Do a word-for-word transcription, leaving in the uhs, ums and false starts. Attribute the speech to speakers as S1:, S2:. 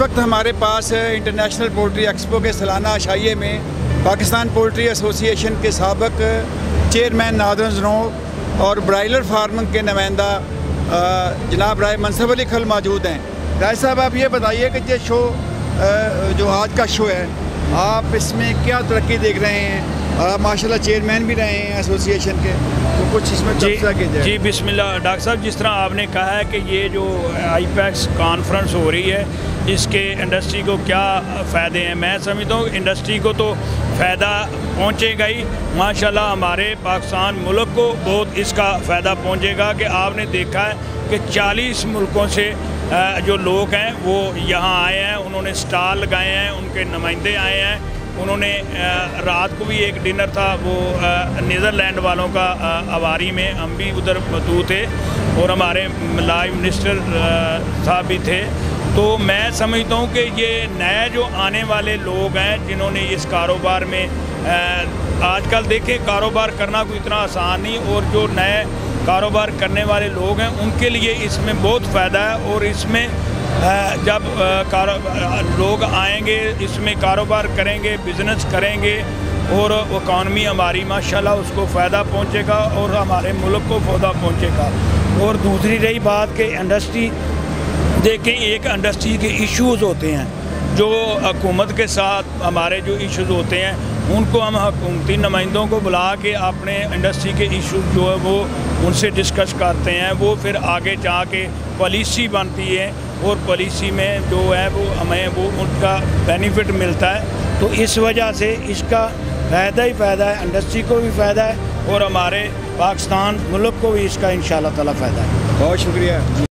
S1: वक्त हमारे पास international poultry expo के सालाना अशाइये में पाकिस्तान पोल्ट्री एसोसिएशन के साबिक चेयरमैन नादर जनोब और ब्रायलर फार्मिंग के नुमाइंदा जनाब राय मनसब अली खल मौजूद हैं। राय साहब, आप ये बताइए कि ये शो जो आज का शो है, आप इसमें क्या तरक्की देख रहे हैं? और माशाल्लाह चेयरमैन भी रहे हैं एसोसिएशन के, तो कुछ इसमें चर्चा की जाए।
S2: जी बिस्मिल्लाह। डॉक्टर साहब, जिस तरह आपने कहा है कि ये जो आईपैक्स कॉन्फ्रेंस हो रही है, इसके इंडस्ट्री को क्या फ़ायदे हैं, मैं समझता हूँ इंडस्ट्री को तो फ़ायदा पहुँचेगा ही। माशाल्लाह हमारे पाकिस्तान मुल्क को बहुत इसका फ़ायदा पहुँचेगा कि आपने देखा है कि चालीस मुल्कों से जो लोग हैं वो यहाँ आए हैं, उन्होंने स्टॉल लगाए हैं, उनके नुमाइंदे आए हैं। उन्होंने रात को भी एक डिनर था, वो नीदरलैंड वालों का अवारी में, हम भी उधर मौजूद थे और हमारे लाइव मिनिस्टर साहब भी थे। तो मैं समझता हूँ कि ये नए जो आने वाले लोग हैं जिन्होंने इस कारोबार में आजकल देखें, कारोबार करना कोई इतना आसान नहीं, और जो नए कारोबार करने वाले लोग हैं उनके लिए इसमें बहुत फ़ायदा है। और इसमें जब लोग आएंगे, इसमें कारोबार करेंगे, बिज़नेस करेंगे और इकॉनमी हमारी माशाल्लाह उसको फ़ायदा पहुंचेगा और हमारे मुल्क को फ़ायदा पहुंचेगा। और दूसरी रही बात कि इंडस्ट्री देखें, एक इंडस्ट्री के इश्यूज़ होते हैं जो हुकूमत के साथ हमारे जो इश्यूज़ होते हैं, उनको हम हुकूमती नुमाइंदों को बुला के अपने इंडस्ट्री के इशूज़ जो है वो उनसे डिस्कस करते हैं। वो फिर आगे जाके पॉलिसी बनती है और पॉलिसी में जो है वो हमें वो उनका बेनिफिट मिलता है। तो इस वजह से इसका फ़ायदा ही फ़ायदा है, इंडस्ट्री को भी फ़ायदा है और हमारे पाकिस्तान मुल्क को भी इसका इंशाअल्लाह ताला फ़ायदा है।
S1: बहुत शुक्रिया।